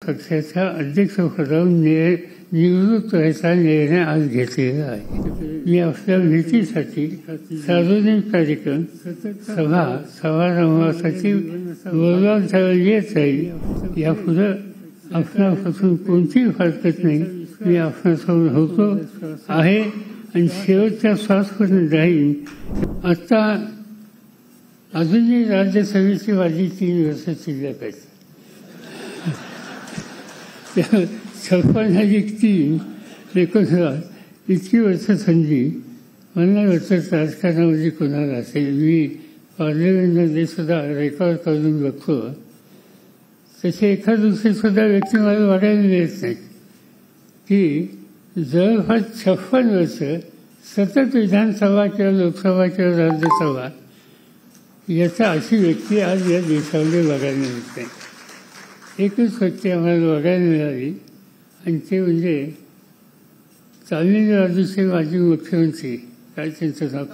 कक्षाच्या अध्यक्षपदावरून निवृत्त व्हायचा निर्णय आज घेतलेला आहे. मी आपल्या भीतीसाठी सार्वजनिक कार्यक्रम, सभा समारंभासाठी बोलवाल येत राहील. यापुढे आपणापासून कोणतीही हरकत नाही. मी आपणासोबत होतो आहे आणि शेवटच्या श्वासपर्यंत राहीन. आता अजूनही राज्यसभेची माझी 3 वर्ष शिल्लक आहेत. 56 3 इतकी वर्ष संधी मला नाही वाटत राजकारणामध्ये कोणाला असेल. मी पार्लमेंटमध्ये सुद्धा रेकॉर्ड करून बघतो, तसे एखाद दुसरीसुद्धा व्यक्ती मला वाढायला मिळत नाही की जवळपास 56 वर्ष सतत विधानसभा किंवा लोकसभा किंवा राज्यसभा याचा अशी व्यक्ती आज या देशामध्ये बघायला मिळत नाही. एकच व्यक्ती आम्हाला बघायला मिळाली आणि ते म्हणजे तामिळनाडूचे माजी मुख्यमंत्री, काय त्यांचं नाव,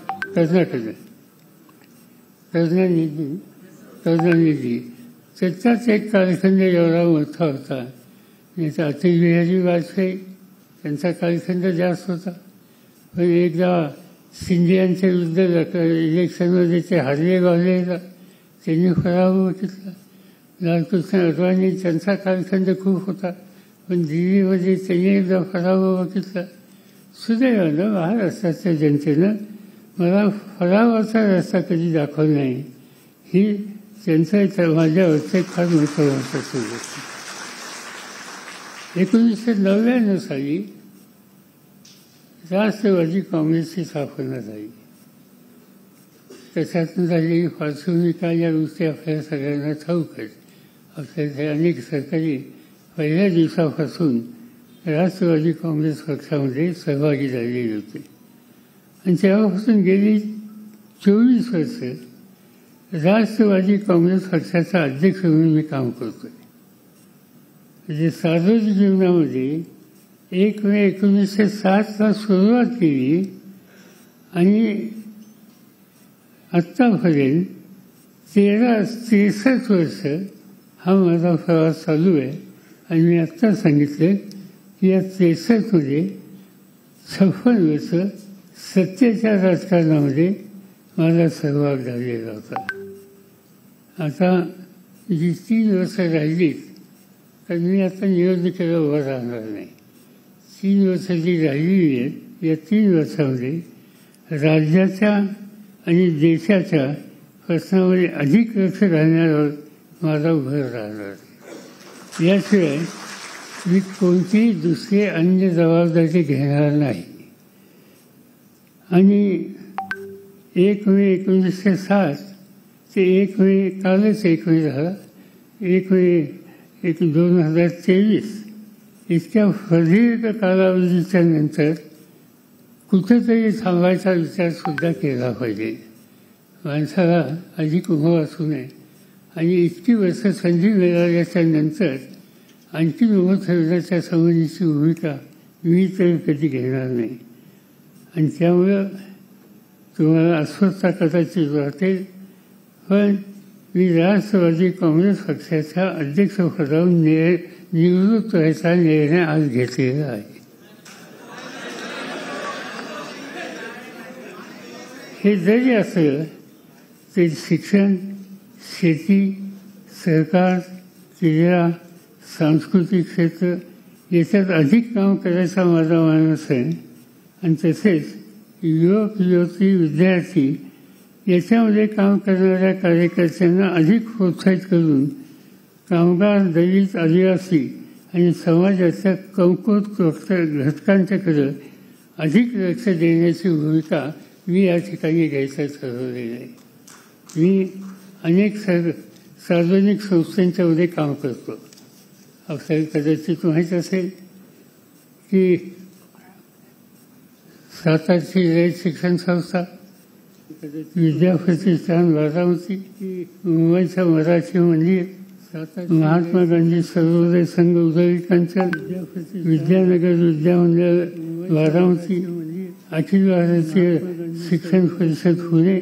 करुणानिधी. त्याचाच एक कालखंड एवढा मोठा होता. अटल बिहारी वाजपेयी त्यांचा कालखंड जास्त होता, पण एकदा शिंदेच्या विरुद्ध इलेक्शनमध्ये ते हारले गावलेला, त्यांनी पराभव घेतला. लालकृष्ण अडवाणी त्यांचा कालखंड खूप होता, पण दिल्लीमध्ये त्यांनी एकदा पराभव घेतला. सुदैवानं महाराष्ट्राच्या जनतेनं मला पराभवाचा रस्ता कधी दाखवला नाही. ही त्यांचं माझ्यावरचं फार महत्त्वाचं सुरू. 1999 साली राष्ट्रवादी काँग्रेसची स्थापना झाली. त्याच्यातून झालेली पार्श्वभूमिका या गोष्टी आपल्याला सगळ्यांना ठाऊक आहेत. आपल्याला अनेक सरकारी पहिल्या दिवसापासून राष्ट्रवादी काँग्रेस पक्षामध्ये सहभागी झालेले होते आणि तेव्हापासून गेली 24 वर्ष राष्ट्रवादी काँग्रेस पक्षाचा अध्यक्ष म्हणून मी काम करतोय. म्हणजे सार्वजनिक जीवनामध्ये 1 मे 1960ला सुरुवात केली आणि आत्तापर्यंत 63 वर्ष हा माझा प्रवास चालू आहे. आणि मी आत्ता सांगितलं की या 63मध्ये 56 वर्ष सत्तेच्या राजकारणामध्ये माझा सहभाग झालेला होता. आता जी 3 वर्ष राहिलीत तर मी आता निवडणुकीला उभा राहणार नाही. 3 वर्ष जी राहिलेली आहेत या 3 वर्षामध्ये राज्याच्या आणि देशाच्या प्रश्नामध्ये अधिक लक्ष घालण्यावर माझा भर राहणार. याशिवाय मी कोणतीही दुसरी अन्य जबाबदारी घेणार नाही. आणि 1 मे 1960 ते 1 मे कालच 1 मे झाला, 1 मे 2023 इतक्या प्रदीर्घ कालावधीच्या नंतर कुठेतरी थांबायचा विचारसुद्धा केला पाहिजे. माणसाला अधिक उभं असू नये आणि इतकी वर्ष संधी मिळाल्याच्या नंतर आणखी उभं ठेवण्याच्या संबंधीची भूमिका मी तर कधी घेणार नाही. आणि त्यामुळं तुम्हाला अस्वस्थता कदाचित वाटेल, पण मी राष्ट्रवादी काँग्रेस पक्षाच्या अध्यक्षपदावरून निवृत्त व्हायचा निर्णय आज घेतलेला आहे. हे जरी असलं तरी शिक्षण, शेती, सहकार, क्रीडा, सांस्कृतिक क्षेत्र याच्यात अधिक काम करायचा माझा मानस आहे. आणि तसेच युवक युवती विद्यार्थी याच्यामध्ये काम करणाऱ्या कार्यकर्त्यांना अधिक प्रोत्साहित करून कामगार, दलित, आदिवासी आणि समाजाच्या कमकुवत घटकांच्याकडे अधिक लक्ष देण्याची भूमिका मी या ठिकाणी घ्यायचं ठरवलेलं आहे. मी अनेक सार्वजनिक संस्थांच्यामध्ये काम करतो. आपल्याला कदाचित माहीत असेल की सातारची रयत शिक्षण संस्था, विद्याप्रतिष्ठान बारामती, मुंबईचं मराठी मंदिर, महात्मा गांधी सर्वोदय संघ उदय कांचन, विद्यानगर विद्यामंडळ बारामती, अखिल भारतीय शिक्षण परिषद पुणे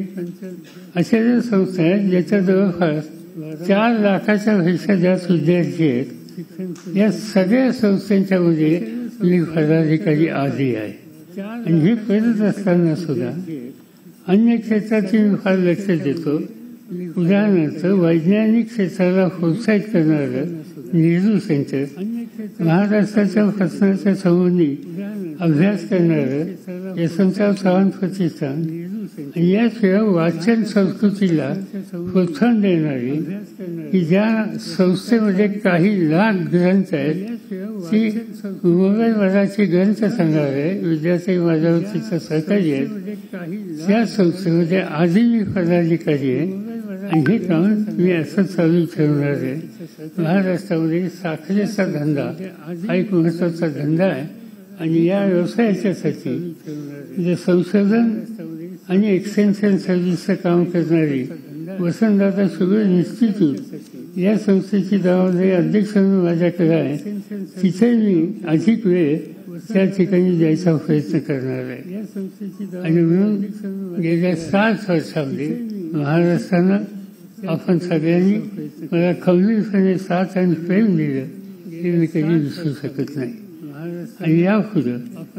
अशा ज्या संस्था आहेत ज्याच्या जवळपास 4 लाखाच्या पेक्षा जास्त विद्यार्थी आहेत या सगळ्या संस्थांच्यामध्ये मी पदाधिकारी आधी आहे आणि हे करत असताना सुद्धा अन्य क्षेत्राची मी फार लक्ष देतो. उदाहरणार्थ वैज्ञानिक क्षेत्राला प्रोत्साहित करणारं नेहरू सेंटर, महाराष्ट्राच्या प्रश्नाच्या संबंधी अभ्यास करणारं यशवंतराव चव्हाण प्रतिष्ठान आणि याशिवाय वाचन संस्कृतीला प्रोत्साहन देणारी की ज्या संस्थेमध्ये काही लाख ग्रंथ आहेत ती मोगलवादाची ग्रंथसंग्रहालय विद्यार्थी माझ्यावरतीचं सहकारी आहेत. त्या संस्थेमध्ये आधी मी पदाधिकारी आहे आणि हे काम मी असं चालू ठेवणार आहे. महाराष्ट्रामध्ये साखरेचा धंदा हा एक महत्त्वाचा धंदा आहे आणि या व्यवसायाच्यासाठी जे संशोधन आणि एक्सटेन्शन सर्व्हिसचं काम करणारी वसंतदादा शुगर इन्स्टिट्यूट या संस्थेची जबाबदारी अध्यक्ष म्हणून माझ्याकडे आहे. तिथे मी अधिक वेळ त्या ठिकाणी द्यायचा प्रयत्न करणार आहे. आणि म्हणून गेल्या 7 वर्षामध्ये महाराष्ट्रानं आपण सगळ्यांनी मला खंबीरपणे साथ आणि प्रेम दिलं हे मी कधी विसरू शकत नाही. आणि यापुढं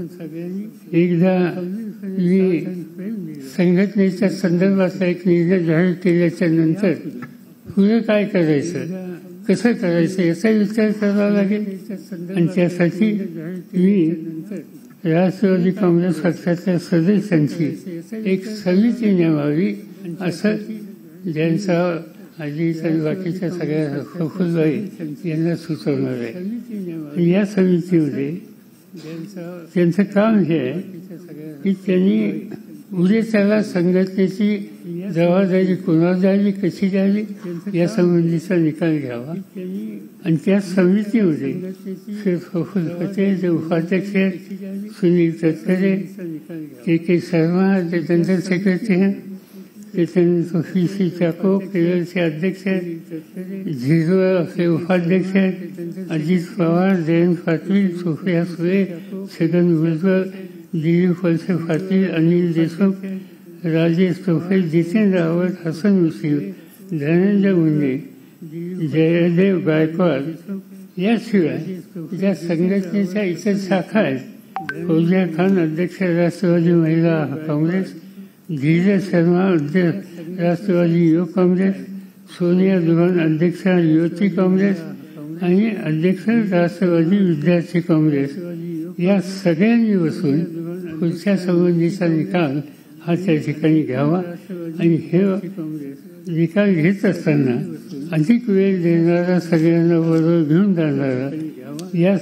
एकदा मी संघटनेच्या संदर्भातला एक निर्णय जाहीर केल्याच्या नंतर पुढे काय करायचं, कसं करायचं याचा विचार करावा लागेल. आणि त्यासाठी मी राष्ट्रवादी काँग्रेस पक्षाच्या सदस्यांची एक समिती नेमावी असं ज्यांचा आधीचा बाकीच्या सगळ्या प्रफुल्लबाई यांना सुचवणार आहे. या समितीमध्ये त्यांचं काम हे आहे की त्यांनी उद्या संघटनेची जबाबदारी कोणाला द्यावी, कशी द्यावी या संबंधीचा निकाल घ्यावा. आणि त्या समितीमध्ये श्री प्रफुल्ल पटेल जे उपाध्यक्ष आहेत, सुनील तटकरे, के शर्मा जे जनरल सेक्रेटरी हैं, त्याच्यानंतर PC चाको केरळचे अध्यक्ष आहेत, झिरो आपले उपाध्यक्ष आहेत, अजित पवार, जयंत पाटील, सुप्रिया सुळे, छगन भुजबळ, दिलीप वळसे पाटील, अनिल देशमुख, राजेश टोपे, जितेंद्र रावत, हसन मुश्रीफ, धनंजय मुंडे, जयदेव गायकवाड. याशिवाय ज्या संघटनेच्या इतर शाखा आहेत, फौजिया खान अध्यक्ष राष्ट्रवादी महिला काँग्रेस, धीरज शर्मा अध्यक्ष राष्ट्रवादी युवक काँग्रेस, सोनिया दुरान अध्यक्ष युवती काँग्रेस आणि अध्यक्ष राष्ट्रवादी विद्यार्थी काँग्रेस या सगळ्यांनी बसून पुढच्या संबंधीचा निकाल हा त्या ठिकाणी घ्यावा. आणि हे निकाल घेत असताना अधिक वेळ देणारा, सगळ्यांना बरोबर घेऊन जाणारा या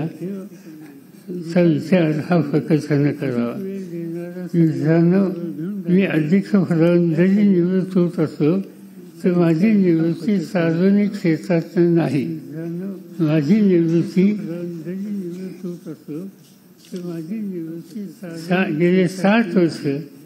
सगळ्याचा विचार हा प्रकर्षानं करावा. मित्रांनो, मी अध्यक्षपदावरून जरी निवृत्त होत असलो तर माझी निवृत्ती सार्वजनिक क्षेत्रात नाही. माझी निवृत्ती गेले 7 वर्ष,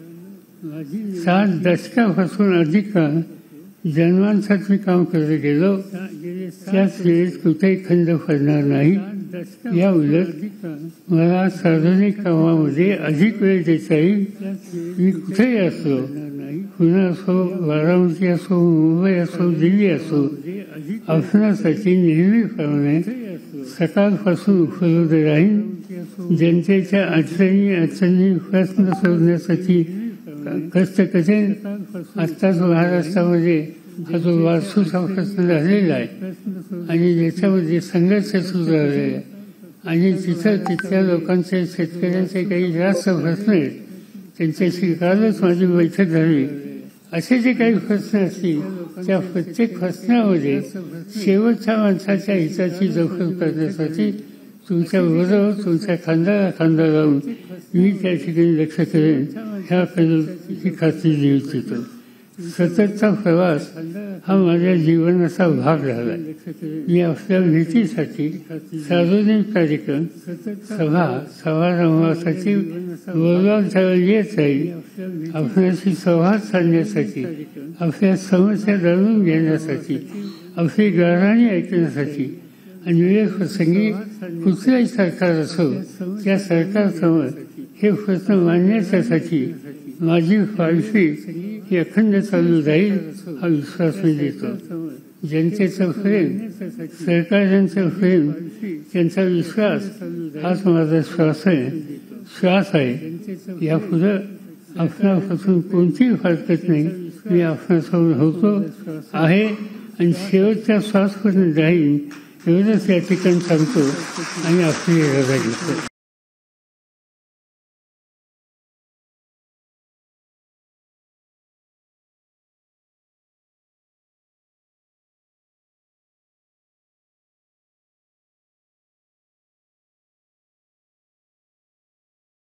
7 दशकापासून अधिक काळ जन्मांसाठी काम करत गेलो. त्याच वेळेत कुठेही खंड पडणार नाही. या उलट मला सार्वजनिक कामामध्ये अधिक वेळ देता येईल. मी कुठेही असलो, पुणे असो, बारामती असो, मुंबई असो, दिल्ली असो, आपणासाठी नेहमीप्रमाणे सकाळपासून उपलब्ध राहीन. जनतेच्या अडचणी प्रश्न सोडण्यासाठी कष्ट करेन. आत्ताच महाराष्ट्रामध्ये हा जो वारसूचा प्रश्न झालेला आहे आणि ज्याच्यामध्ये संघर्ष सुरू झालेला आहे आणि तिथल्या लोकांचे, शेतकऱ्यांचे काही जास्त प्रश्न आहेत, त्यांच्याशी कालच माझी बैठक झाली. असे जे काही प्रश्न असतील त्या प्रत्येक प्रश्नामध्ये शेवटच्या माणसाच्या हिताची दखल करण्यासाठी तुमच्याबरोबर, तुमच्या खांद्याला खांदा लावून मी त्या ठिकाणी लक्ष करेन ह्याकडे खात्री देऊ इच्छितो. सततचा प्रवास हा माझ्या जीवनाचा भाग झाला. मी आपल्या भेटीसाठी सार्वजनिक कार्यक्रम, सभा, समारंभासाठी बोलवाल येत राहील. आपल्याशी संवाद साधण्यासाठी, आपल्या समस्या जाणून घेण्यासाठी, आपली गाणी ऐकण्यासाठी आणि वेळ प्रसंगी कुठल्याही सरकार असो त्या सरकारसमोर हे प्रश्न मांडण्यासाठी माझी पालखी ही अखंड चालू राहील हा विश्वास मी देतो. जनतेचं प्रेम, सहकार्यांचं प्रेम, त्यांचा विश्वास हाच माझा श्वास आहे. यापुढं आपणापासून कोणतीही हरकत नाही. मी आपणासोबत होतो आहे आणि शेवटच्या श्वासपर्यंत राहीन एवढंच या ठिकाणी सांगतो आणि आपली रजा घेतो.